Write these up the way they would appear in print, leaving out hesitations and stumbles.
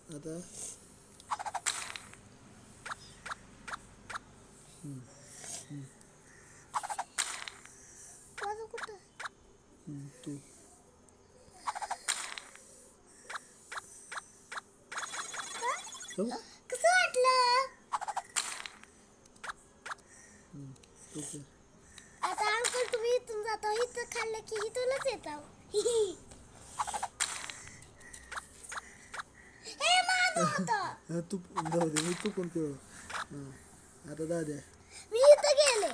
आता तू कसं वाटलं? आता अंकल तुम्ही इथून जाता इथं खाल्लं की इथूनच येता. हे माझं होतं. तू जाऊ दे मी चुकून पिळ. आता दाद्या मी इथं गेले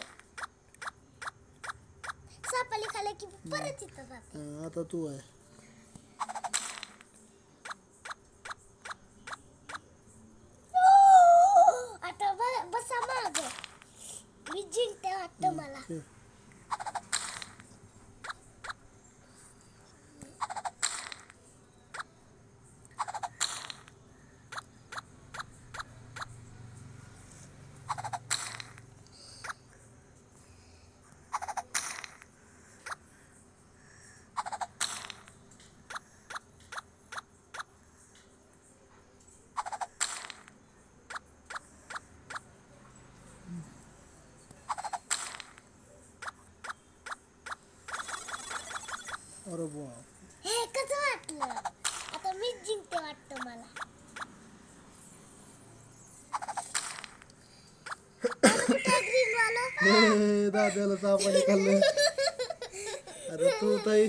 सापाली खाल्लं की परत इथं जाते. आता तू आहे. आता बसा माग मी जिंकते वाटतं मला. अरे वा हे कसं वाटलं? आता मीच जिंकते वाटतं मला. दाद्याला सापाने खाल्लं. अरे तू ताई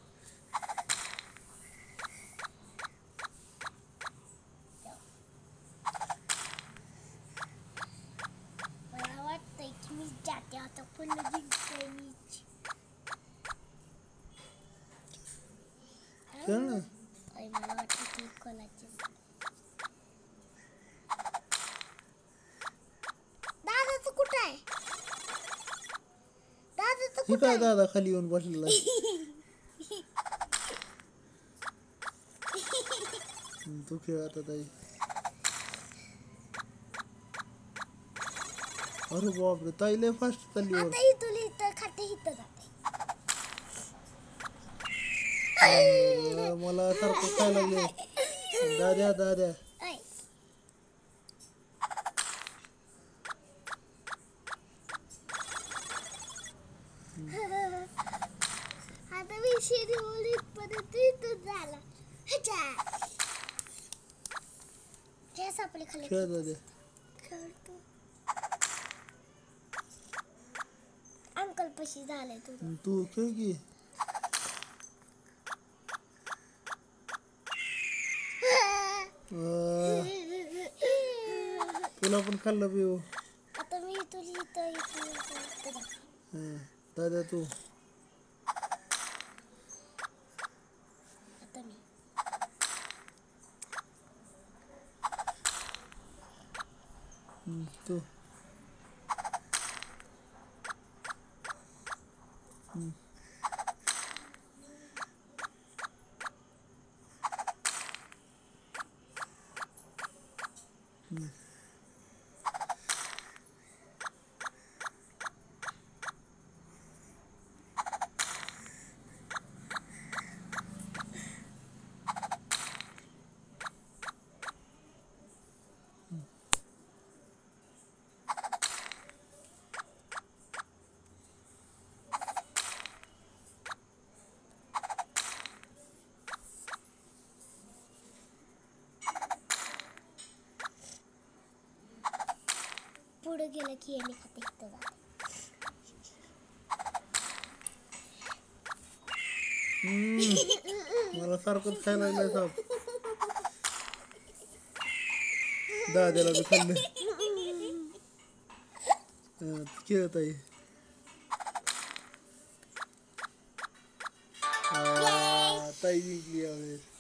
मला वाटतंय की मी जाते आता पुन्हा जिंकते मीच. खेळ ना. मला वाटतं की कोणाची दादाचं कुठं आहे? दादाचं ही काय दादा खाली येऊन बसलेला तू खेळ आता ताई. अरे बापरे ताई लय फास्ट चालली वर. आता इथून इथं खाते इथं जाते. मला सारखं काय लागले. दाद्या दाद्या आता मी शिरीवर इथपर्यंत इथून झाला. हे सापले खाली खेळ दाद्या. खेळतो. अंकल पशी झालाय तुझं. तू खेळ की. तुला पण खाल्लं पिऊ. आता मी तुझी इथं दादा तू आता मी तू पुढे गेलं की मी खाते इथं जाते. मला सारखंच खायला लागलंय साप. दाद्याला बी खाल्लं. खेळत आहे. ताई जिंकली यावेळेस.